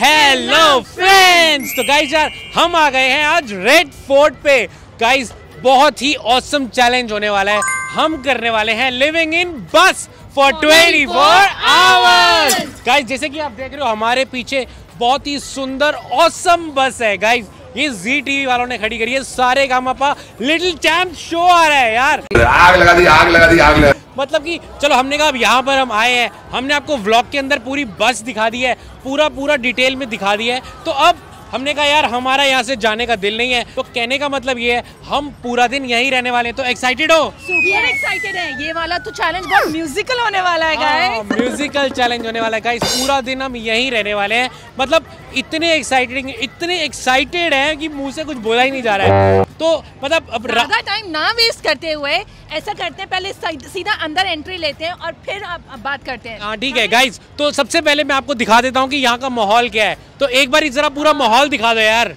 Hello friends, तो guys यार हम आ गए हैं आज रेड फोर्ट पे। गाइस बहुत ही ऑसम चैलेंज होने वाला है। हम करने वाले हैं लिविंग इन बस फॉर 24 आवर्स। गाइस जैसे कि आप देख रहे हो हमारे पीछे बहुत ही सुंदर ऑसम बस है। गाइस ये जी टीवी वालों ने खड़ी करी है। सारे गामापा लिटिल चैम्प शो आ रहा है यार। आग लगा दी, आग लगा दी, आग लगा दी। मतलब कि चलो हमने कहा अब यहाँ पर हम आए हैं, हमने आपको व्लॉग के अंदर पूरी बस दिखा दी है, पूरा डिटेल में दिखा दिया है। तो अब हमने कहा यार हमारा यहाँ से जाने का दिल नहीं है। तो कहने का मतलब ये है हम पूरा दिन यहीं रहने वाले हैं। तो एक्साइटेड हो? सुपर एक्साइटेड है। ये वाला तो चैलेंज बहुत म्यूजिकल होने वाला है गाइस। म्यूजिकल चैलेंज होने वाला है गाइस। पूरा दिन हम यहीं रहने वाले हैं। मतलब इतने एक्साइटेड हैं कि मुंह से कुछ बोला ही नहीं जा रहा है। तो मतलब अब ज़्यादा टाइम ना वेस्ट करते हुए ऐसा करते हैं, पहले सीधा अंदर एंट्री लेते हैं और फिर आप बात करते हैं। हाँ ठीक है गाइस। तो सबसे पहले मैं आपको दिखा देता हूँ कि यहाँ का माहौल क्या है। तो एक बार जरा पूरा माहौल दिखा दो यार।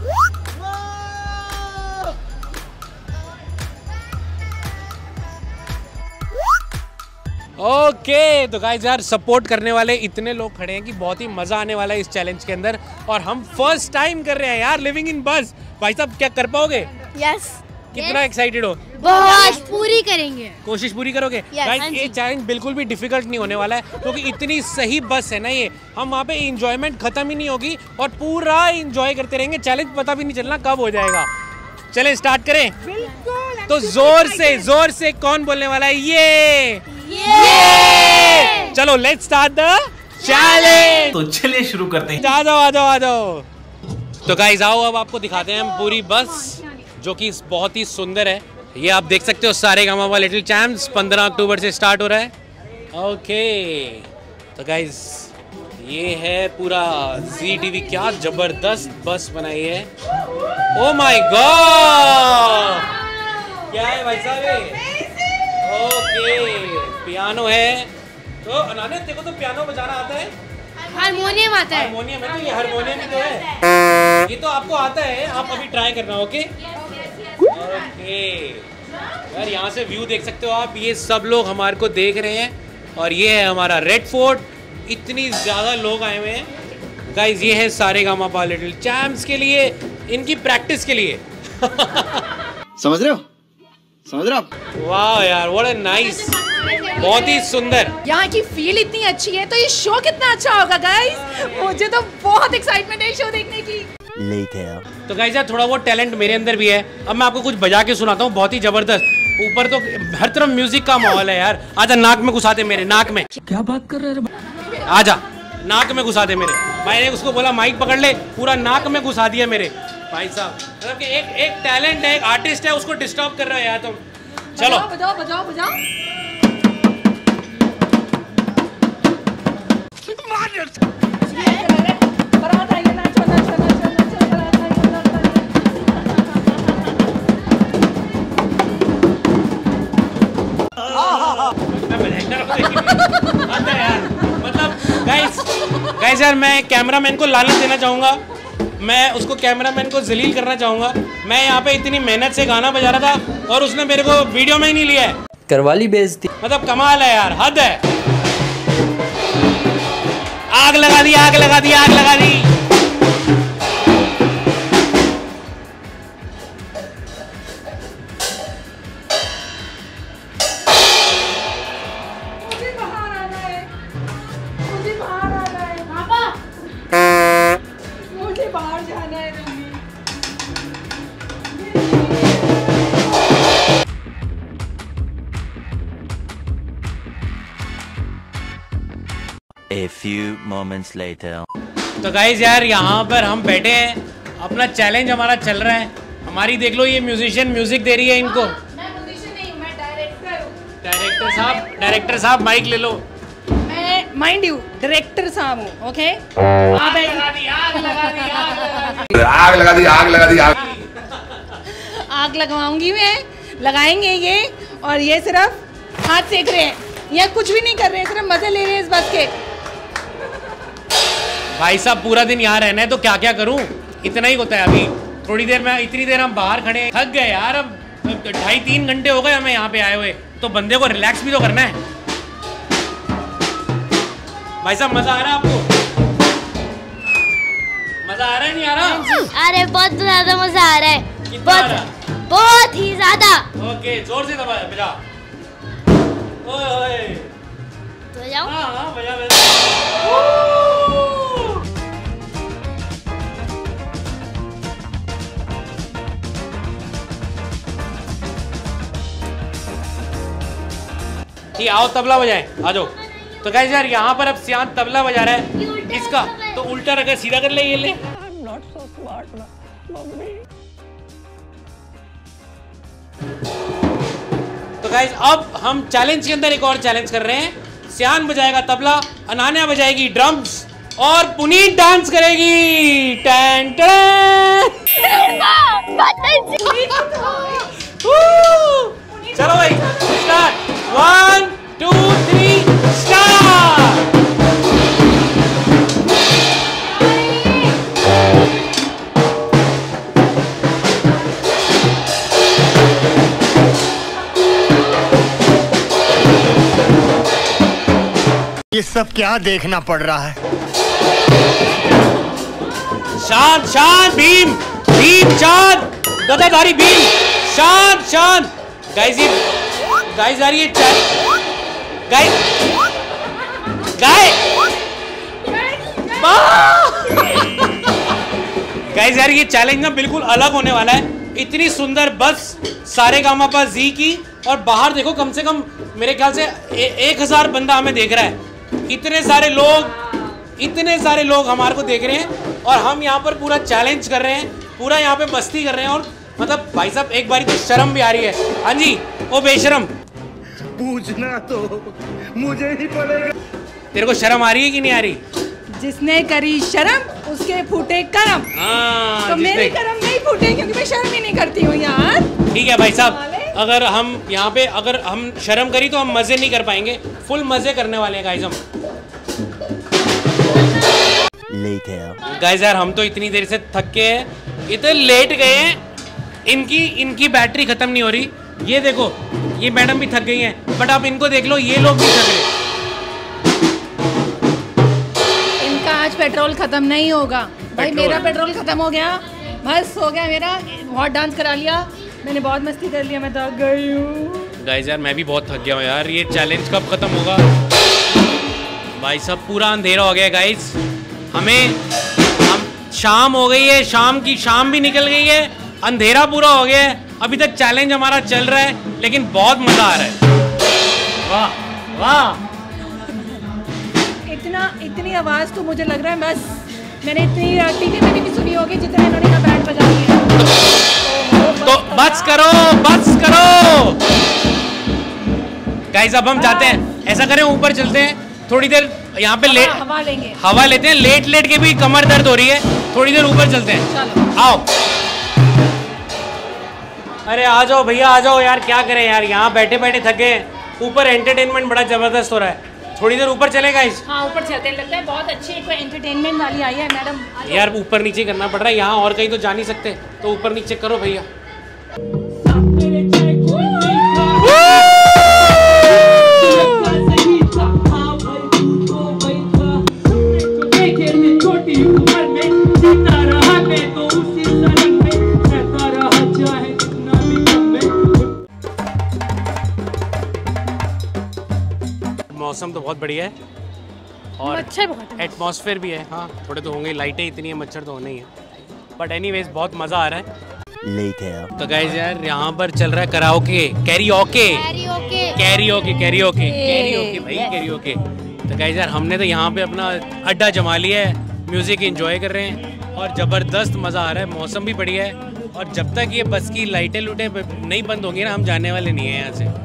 ओके तो गाइस यार सपोर्ट करने वाले इतने लोग खड़े हैं कि बहुत ही मजा आने वाला है इस चैलेंज के अंदर। और हम फर्स्ट टाइम कर रहे हैं यार लिविंग इन बस। भाई साहब क्या कर पाओगे? यस। कितना एक्साइटेड हो? बहुत पूरी करेंगे, कोशिश पूरी करोगे? गाइस ये चैलेंज बिल्कुल भी डिफिकल्ट नहीं होने वाला है क्योंकि इतनी सही बस है ना ये। हम वहाँ पे इंजॉयमेंट खत्म ही नहीं होगी और पूरा इंजॉय करते रहेंगे। चैलेंज पता भी नहीं चलना कब हो जाएगा। चले स्टार्ट करें? बिल्कुल। तो जोर से कौन बोलने वाला है? ये चलो लेट्स स्टार्ट द चैलेंज। तो चलिए शुरू करते हैं। आ जाओ। तो गाइस आओ अब आपको दिखाते हैं हम पूरी बस जो कि बहुत ही सुंदर है। ये आप देख सकते हो सारे गामा लिटिल चैम्प्स 15 अक्टूबर से स्टार्ट हो रहा है। ओके तो गाइस ये है पूरा जी टीवी। क्या जबरदस्त बस बनाई है। ओ माय गॉड क्या है भाई साहब? ओके पियानो है। तो अनाने देखो तो पियानो बजाना आता है? हारमोनियम आता है। हारमोनियम है तो ये हारमोनियम भी तो है। ये तो आपको आता है, आप अभी ट्राई करना। ओके यार यहाँ से व्यू देख सकते हो आप। ये सब लोग हमारे को देख रहे हैं और ये है हमारा रेड फोर्ट। इतनी ज़्यादा लोग आए हुए हैं गाइस। ये है सारे गामा लिटिल चैम्प्स के लिए, इनकी प्रैक्टिस के लिए। समझ रहे हो आप? वाह यार व्हाट अ नाइस, बहुत ही सुंदर। यहाँ की फील इतनी अच्छी है तो ये शो कितना अच्छा होगा गाइस। मुझे तो बहुत एक्साइटमेंट है शो देखने की। तो गाइस यार थोड़ा वो टैलेंट मेरे अंदर भी है। अब मैं आपको कुछ बजा के सुनाता हूँ बहुत ही जबरदस्त। ऊपर तो हर तरफ म्यूजिक का माहौल है यार। आजा नाक में घुसा दे मेरे, नाक में। क्या बात कर रहे हैं? आजा नाक में घुसा दे मेरे। मैंने उसको बोला माइक पकड़ ले, पूरा नाक में घुसा दिया मेरे भाई साहब। मतलब कि एक टैलेंट है, एक आर्टिस्ट है, उसको डिस्टर्ब कर रहा है यार तुम। चलो बजाओ। मतलब गाइस यार मैं कैमरामैन को लानत देना चाहूँगा। मैं उसको कैमरामैन को जलील करना चाहूँगा। मैं यहाँ पे इतनी मेहनत से गाना बजा रहा था और उसने मेरे को वीडियो में ही नहीं लिया है। करवाली बेइज्जती। मतलब कमाल है यार, हद है। आग लगा दी। मुझे बाहर जाना है। A few moments later. तो गाइस यार यहाँ पर हम बैठे हैं, अपना चैलेंज हमारा चल रहा है। हमारी देख लो ये म्यूजिशियन म्यूजिक दे रही है इनको। मैं म्यूजिशियन नहीं हूँ, मैं डायरेक्टर हूँ। डायरेक्टर साहब माइक ले लो। मैं माइंड यू डायरेक्टर साहब हूँ। ओके आग लगा दी। आग लगा दी, आग लगा दी, आग लगवाऊंगी मैं। लगाएंगे ये और ये सिर्फ हाथ सेक रहे हैं या कुछ भी नहीं कर रहे हैं, सिर्फ मजे ले रहे हैं इस बस के। भाई साहब पूरा दिन यहाँ रहना है तो क्या क्या करूँ, इतना ही होता है। अभी थोड़ी देर में इतनी देर हम बाहर खड़े थक गए यार। अब 2.5-3 घंटे हो गए हमें यहाँ पे आए हुए, तो बंदे को रिलैक्स भी तो करना है। भाई साहब मजा आ रहा है आपको? मजा आ रहा है नहीं आ रहा? अरे बहुत ज्यादा मजा आ रहा है, कितना आ रहा? बहुत ही ज्यादा। ओके जोर से दबा बजा। ओए ओए तो जाओ। हाँ बजा बजा। ठीक आओ तबला बजाएं, आ जाओ। तो गाइस यार यहाँ पर अब सियान तबला बजा रहा है, इसका तो उल्टा रखा सीधा कर ले, ये ले। तो गाइस अब हम चैलेंज के अंदर एक और चैलेंज कर रहे हैं। सियान बजाएगा तबला, अनान्या बजाएगी ड्रम्स और पुनीत डांस करेगी। टैन टैन। चलो भाई स्टार्ट, 1 2 3 स्टार्ट। ये सब क्या देखना पड़ रहा है? शांत शांत, भीम भीम शांत, गदाधारी भीम शांत शांत। गाइस यार ये गाइस यार ये चैलेंज ना बिल्कुल अलग होने वाला है। इतनी सुंदर बस सारेगामापा जी की, और बाहर देखो कम से कम मेरे ख्याल से 1000 बंदा हमें देख रहा है। इतने सारे लोग हमारे को देख रहे हैं और हम यहाँ पर पूरा चैलेंज कर रहे हैं, पूरा यहाँ पे मस्ती कर रहे हैं। और मतलब भाई साहब एक बारी तो शर्म भी आ रही है। हाँ जी ओ बेशरम, पूछना तो मुझे ही पड़ेगा। तेरे को शर्म आ रही है कि नहीं आ रही? जिसने करी शर्म उसके फूटे करम। हाँ, तो मेरे करम नहीं फूटे क्योंकि मैं शर्म ही नहीं करती हूँ यार। ठीक है भाई साहब, अगर हम यहाँ पे अगर हम शर्म करी तो हम मजे नहीं कर पाएंगे। फुल मजे करने वाले हैं गाइस हम। गाइस यार हम तो इतनी देर से थक के हैं, इतने लेट गए हैं, इनकी बैटरी खत्म नहीं हो रही। ये देखो ये मैडम भी थक गई हैं, बट आप इनको देख लो, ये लोग भी थक रहे। इनका आज पेट्रोल खत्म नहीं होगा भाई, मेरा पेट्रोल खत्म हो गया, बस हो गया मेरा। बहुत डांस करा लिया मैंने, बहुत मस्ती कर लिया, मैं थक गई हूँ। गाइस यार मैं भी बहुत थक गया हूँ यार। ये चैलेंज कब खत्म होगा भाई साहब? पूरा अंधेरा हो गया गाइस, हम शाम हो गई है, शाम की शाम भी निकल गई है, अंधेरा पूरा हो गया है। अभी तक चैलेंज हमारा चल रहा है लेकिन बहुत मजा आ रहा है। वाह वाह, इतनी आवाज तो मुझे लग रहा है बस मैंने इतनी टीवी में भी नहीं सुनी होगी जितना इन्होंने यहाँ बैंड बजा दिया। तो बस करो गाइस, अब हम जाते हैं, ऐसा करें ऊपर चलते हैं थोड़ी देर, यहाँ पे हवा लेते हैं। लेट के भी कमर दर्द हो रही है, थोड़ी देर ऊपर चलते हैं। चलो आओ। अरे आ जाओ भैया आ जाओ यार, क्या करें यार, यहाँ बैठे बैठे थके। ऊपर एंटरटेनमेंट बड़ा जबरदस्त हो रहा है, थोड़ी देर ऊपर चले गाइस। हाँ ऊपर चलते हैं, लगता है बहुत अच्छी कोई एंटरटेनमेंट वाली आई है मैडम। यार ऊपर नीचे करना पड़ रहा है यहाँ, और कहीं तो जा नहीं सकते, तो ऊपर नीचे करो भैया। मौसम तो बहुत बढ़िया है और मच्छर बहुत है, एटमॉस्फेयर भी है। हाँ थोड़े तो होंगे, लाइटें इतनी है, मच्छर तो होने ही है, बट एनीवेज बहुत मजा आ रहा है। तो गाइस यार यहाँ पर चल रहा है कराओके, कैरियोके भाई, कैरियोके। तो गाइस यार हमने तो यहाँ पे अपना अड्डा जमा लिया है, म्यूजिक एंजॉय कर रहे हैं और जबरदस्त मजा आ रहा है, मौसम भी बढ़िया है। और जब तक ये बस की लाइटें लूटें नहीं बंद होंगी ना, हम जाने वाले नहीं है यहाँ से।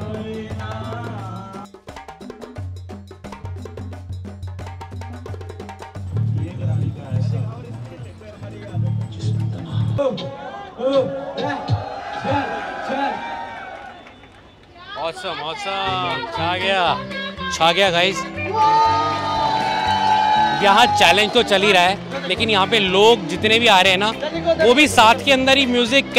Awesome, awesome, छा गया गाइस। यहाँ चैलेंज तो चल ही रहा है, लेकिन यहाँ पे लोग जितने भी आ रहे हैं ना, वो भी साथ के अंदर ही म्यूजिक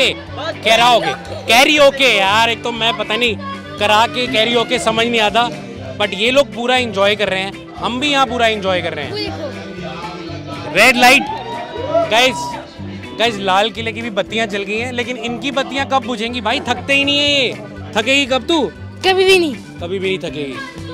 कैरियोके यार, एक तो मैं पता नहीं कैरियोके समझ नहीं आता, बट ये लोग पूरा एंजॉय कर रहे हैं, हम भी यहाँ पूरा एंजॉय कर रहे हैं। रेड लाइट गाइस लाल किले की भी बत्तियां जल गई हैं, लेकिन इनकी बत्तियां कब बुझेंगी भाई? थकते ही नहीं है ये। थकेगी कब तू? कभी भी नहीं। कभी भी नहीं थकेगी।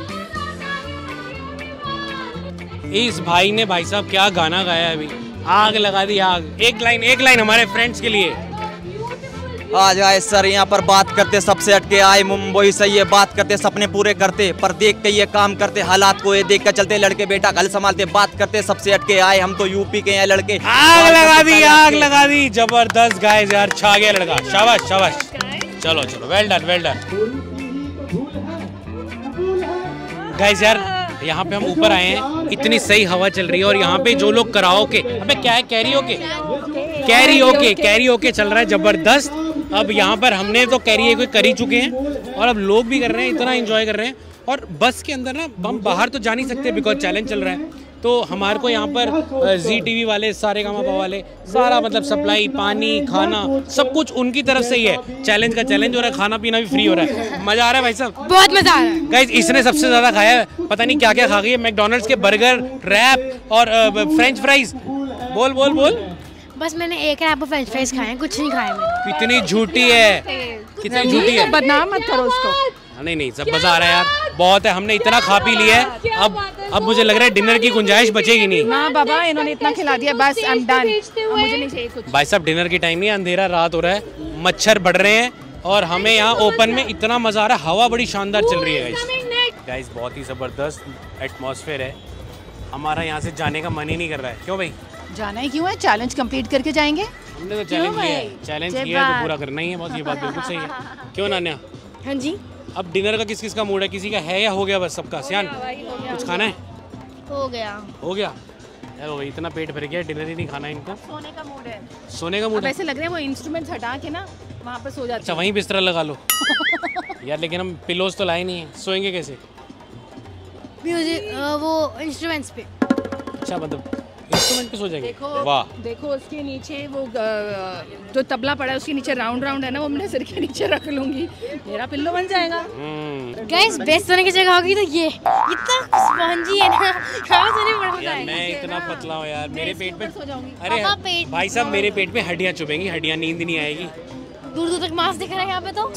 इस भाई ने भाई साहब क्या गाना गाया है अभी, आग लगा दी आग। एक लाइन हमारे फ्रेंड्स के लिए। आज आए सर यहाँ पर बात करते, सबसे हटके आए मुंबई से ये बात करते, सपने पूरे करते पर देख के ये काम करते, हालात को ये देख कर चलते, लड़के बेटा घर संभालते, बात करते सबसे हटके आए, हम तो यूपी के हैं लड़के। आग लगा दी जबरदस्त गाइस यार, छा गया लड़का। शाबाश शाबाश, चलो वेल डन। गाइस यार यहाँ पे हम ऊपर आए हैं, इतनी सही हवा चल रही है और यहाँ पे जो लोग कराओके, अबे क्या है, कैरियोके चल रहा है जबरदस्त। अब यहाँ पर हमने तो कैरियोके कर ही चुके हैं और अब लोग भी कर रहे हैं, इतना एंजॉय कर रहे हैं। और बस के अंदर ना हम बाहर तो जा नहीं सकते बिकॉज चैलेंज चल रहा है, तो हमारे को यहाँ पर जी टीवी वाले, सारेगामा वाले, सारा मतलब सप्लाई, पानी, खाना सब कुछ उनकी तरफ से ही है। चैलेंज का चैलेंज हो रहा है, खाना पीना भी फ्री हो रहा है। मजा आ रहा है भाई साहब, बहुत मजा आ रहा है। गाइस इसने सबसे ज्यादा खाया है, पता नहीं क्या क्या खा गई है। मैकडॉनल्ड्स के बर्गर, रैप और फ्रेंच फ्राइज। बोल। बस मैंने एक रैप और फ्रेंच फ्राइज खाए हैं, कुछ नहीं खाया मैंने। कितनी झूठी है, कितनी झूठी है। बदनाम मत करो उसको। नहीं सब मजा आ रहा है यार, बहुत है। हमने इतना खा पी लिया है, अब मुझे लग रहा है डिनर की गुंजाइश बचेगी नहीं। ना बाबा, इन्होंने इतना खिला दिया, बस आई एम डन। मुझे नहीं चाहिए कुछ। भाई साहब डिनर की टाइम नहीं, अंधेरा रात हो रहा है, मच्छर बढ़ रहे हैं और हमें यहाँ ओपन में इतना मजा आ रहा है, हवा बड़ी शानदार चल रही है गाइस, बहुत ही जबरदस्त एटमॉस्फेयर है। हमारा यहाँ से जाने का मन ही नहीं कर रहा है। क्यों भाई? जाना ही क्यों है, चैलेंज कंप्लीट करके जाएंगे। हमने तो चैलेंज किया है तो पूरा करना ही है बस, ये बात बिल्कुल सही है। क्यों नान्या? हाँ जी। अब डिनर का किस का मूड है? किसी का है या हो गया बस सबका? सियान कुछ खाना है? हो गया यार इतना पेट भर गया, डिनर ही नहीं खाना इनका। सोने का मूड है। सोने का मूड? ऐसे लग रहा है वो इंस्ट्रूमेंट्स हटा के ना वहाँ पर सो जाते। अच्छा वहीं बिस्तरा लगा लो यार, लेकिन हम पिलोज तो लाए नहीं है, सोएंगे कैसे? म्यूजिक वो इंस्ट्रूमेंट्स पे। अच्छा मतलब इंस्ट्रूमेंट पे सो जाएंगे। वाह, देखो उसके नीचे वो जो तबला पड़ा है उसके नीचे राउंड है ना, वो मेरे सिर के नीचे रख लूंगी, मेरा पिल्लो बन जाएगा। गाइस बेस्ट सोने की जगह होगी तो ये इतना स्पॉन्जी है ना, कहाँ सोने पड़ यार मैं इतना पतला हूँ यार, मेरे पेट पे सो जाऊंगी। अरे भाई साहब मेरे पेट पे हड्डियाँ चुभेंगी, हड्डियाँ, नींद नहीं आएगी। दूर तक मांस दिख रहा है यहाँ पे तो।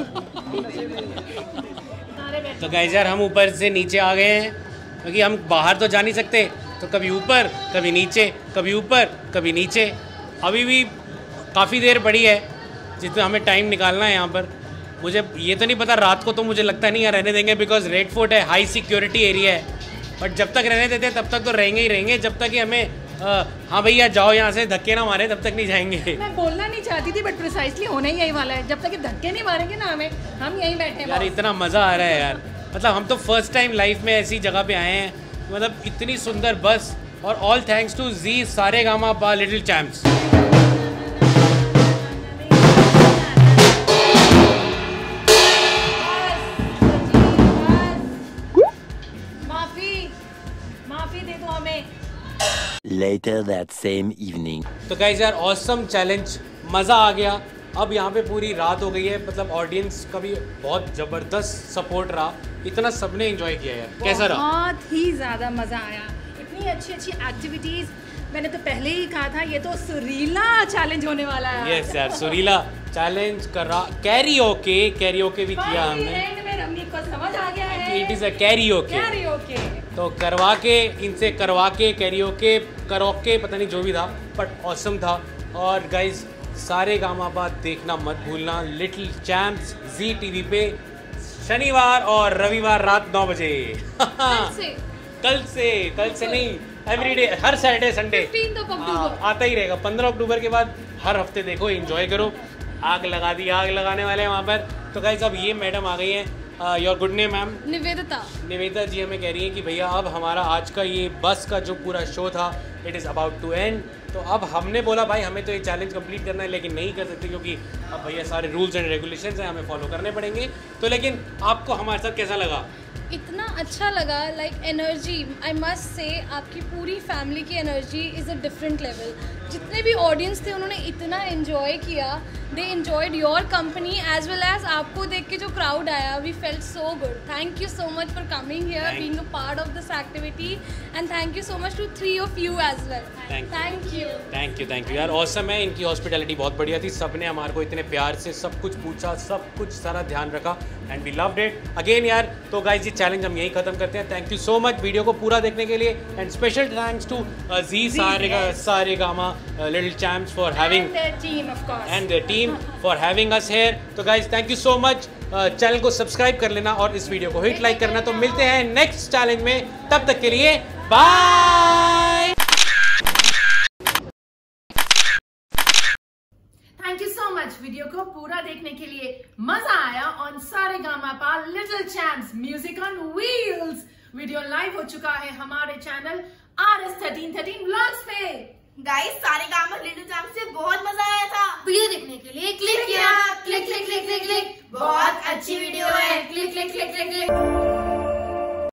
तो गाइस यार हम ऊपर से नीचे आ गए हैं, क्योंकि हम बाहर तो जा नहीं सकते, तो कभी ऊपर कभी नीचे, कभी ऊपर कभी नीचे। अभी भी काफ़ी देर पड़ी है जिसमें हमें टाइम निकालना है यहाँ पर। मुझे ये तो नहीं पता, रात को तो मुझे लगता नहीं यहाँ रहने देंगे बिकॉज रेड फोर्ट है, हाई सिक्योरिटी एरिया है। बट जब तक रहने देते हैं तब तक तो रहेंगे ही रहेंगे, जब तक कि हमें हाँ भैया जाओ यहाँ से, धक्के ना मारे तब तक नहीं जाएंगे। मैं बोलना नहीं चाहती थी बट प्रिसाइसली होना ही यही वाला है, जब तक ये धक्के नहीं मारेंगे ना हमें, हम यहीं बैठे हैं। यार इतना मज़ा आ रहा है यार, मतलब हम तो फर्स्ट टाइम लाइफ में ऐसी जगह पे आए हैं, मतलब इतनी सुंदर बस, और all thanks to Zee Saregama बा लिटिल चैम्प्स। माफी दे दो हमें। Later that same evening. तो गाइस यार ऑसम चैलेंज, मज़ा आ गया। अब यहाँ पे पूरी रात हो गई है, मतलब ऑडियंस का भी बहुत ज़बरदस्त सपोर्ट रहा, इतना सबने एंजॉय किया यार। कैसा रहा? बहुत ही ज़्यादा मज़ा आया, इतनी अच्छी अच्छी एक्टिविटीज़। मैंने तो पहले ही कहा था ये तो सुरीला चैलेंज होने वाला है। यस यार सुरीला चैलेंज करा, कैरियोके भी किया हमने। एंड में रमनी को समझ आ गया है इट इज़ अ कैरियोके, तो करवा के इनसे कैरियोके पता नहीं जो भी था, बट ऑसम था। और गाइज सारेगामा देखना मत भूलना, लिटिल चैम्प्स जी टीवी पे शनिवार और रविवार रात 9 बजे। कल से नहीं, एवरीडे, हर सैटरडे संडे आता ही रहेगा। 15 अक्टूबर के बाद हर हफ्ते देखो, एंजॉय करो। आग लगाने वाले हैं वहाँ पर। तो गाइस अब ये मैडम आ गई हैं, your good name ma'am? Nivedita ji हमें कह रही हैं कि भैया अब हमारा आज का ये बस का जो पूरा शो था it is about to end. तो अब हमने बोला भाई हमें तो ये चैलेंज कंप्लीट करना है, लेकिन नहीं कर सकते क्योंकि अब भैया सारे रूल्स एंड रेगुलेशंस हैं, हमें फॉलो करने पड़ेंगे। तो लेकिन आपको हमारे साथ कैसा लगा? इतना अच्छा लगा, like energy, I must say आपकी पूरी फैमिली की energy is a different level. जितने भी ऑडियंस थे उन्होंने इतना एंजॉय किया, they enjoyed your company as well as आपको देख के जो क्राउड आया, we felt so good. Thank you so much for coming here, being a part of this activity, and thank you so much to 3 of you as well. Thank you यार, awesome है। इनकी hospitality बहुत बढ़िया थी, सबने हमारे को इतने प्यार से सब कुछ पूछा, सब कुछ सारा ध्यान रखा, and we loved it again यार। तो गाइस ये चैलेंज हम यहीं खत्म करते हैं। Thank you so much video को पूरा देखने के लिए, and special thanks to Zee Saregama little champs for having and their team for having us here. तो guys thank you so much, channel को सब्सक्राइब कर लेना और इस वीडियो को हिट लाइक करना। तो मिलते हैं नेक्स्ट चैलेंज में, तब तक के लिए bye. Thank you so much video को पूरा देखने के लिए। मजा आया on Saregamapa little champs music on wheels. Video live हो चुका है हमारे चैनल RS1313 व्लॉग्स पे। गाइस सारेगामा लिटिल चैम्प्स से बहुत मजा आया था। वीडियो देखने के लिए क्लिक किया, click click click click click. बहुत अच्छी वीडियो है, click click click click click.